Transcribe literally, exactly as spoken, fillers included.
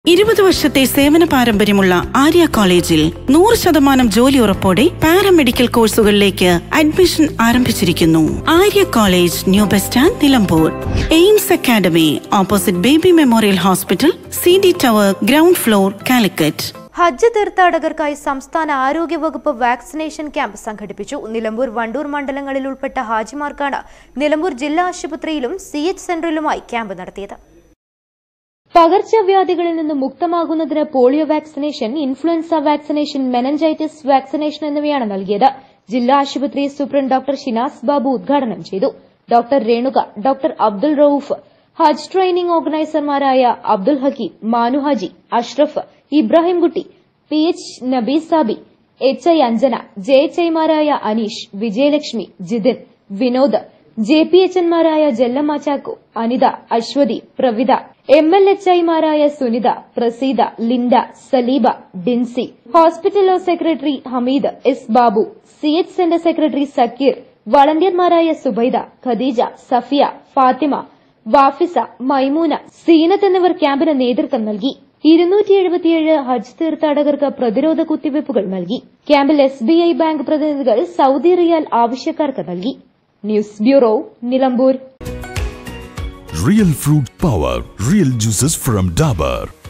ഇരുപത് വർഷത്തെ സേവന പാരമ്പര്യമുള്ള ആര്യ കോളേജിൽ നൂറ് ശതമാനം ജോലി ഉറപ്പോടെ പാരാമെഡിക്കൽ കോഴ്സുകളിലേക്ക് അഡ്മിഷൻ ആരംഭിച്ചിരിക്കുന്നു. Arya college, new bus stand, Nilambur. Aims academy, opposite Baby Memorial Hospital, C D tower, ground floor, Calicut. ഹജ്ജ് തീർത്ഥാടകർക്കായി സംസ്ഥാന ആരോഗ്യ വകുപ്പ് വാക്സിനേഷൻ ക്യാമ്പ് സംഘടിപ്പിച്ചു. നിലമ്പൂർ, വണ്ടൂർ മണ്ഡലങ്ങളിൽ ഉൾപ്പെട്ട ഹാജിമാർക്കാണ് നിലമ്പൂർ ജില്ലാ ആശുപത്രിയിലും സി എച്ച് സെന്ററിലുമായി ക്യാമ്പ് നടത്തിയത്. പകർച്ചവ്യാധികളിൽ നിന്ന് മുക്തമാകുന്നതിന് polio vaccination, influenza vaccination, meningitis vaccination എന്നിവയാണ് നൽകിയത്. ജില്ലാ ആശുപത്രി സൂപ്രണ്ട് ഡോക്ടർ ഷിനാസ് ബാബു ഉദ്ഘാടനം ചെയ്തു. ഡോക്ടർ രേണുക, ഡോക്ടർ അബ്ദുൾ റൌഫ്, ഹജ്ജ് ട്രെയിനിംഗ് ഓർഗനൈസർമാരായ Abdul Hakeem, Manu Haji, Ashraf, Ibrahimkutty, P H Nabisabi, H I Anjana, J H ഐമാരായ Aneesh, Vijayalakshmi, Jithin, Vinod, J P H എൻമാരായ Jallamma Chacko, Anitha, Aswathy, Pravitha, M L H ഐമാരായ സുനിത, പ്രസീത, ലിൻഡ, സലീബ, ഡിൻസി, ഹോസ്പിറ്റൽ ലോ secretary Hameed, S Babu, C H centre secretary Sakkeer, വളണ്ടിയർമാരായ സുബൈദ, ഖദീജ, സഫിയ, ഫാത്തിമ, വാഫിസ, മൈമൂന, സീനത്ത് എന്നിവർ ക്യാമ്പിന് നേതൃത്വം നൽകി. ഇരുന്നൂറ്റി എഴുപത്തിയേഴ് ഹജ്ജ് തീർത്ഥാടകർക്ക് പ്രതിരോധ കുത്തിവയ്പ്പുകൾ നൽകി. ക്യാമ്പിൽ എസ് ബി ഐ ബാങ്ക് പ്രതിനിധികൾ സൌദി റിയാൽ ആവശ്യക്കാർക്ക് നൽകി. News bureau, Nilambur. Real fruit power, real juices from Dabur.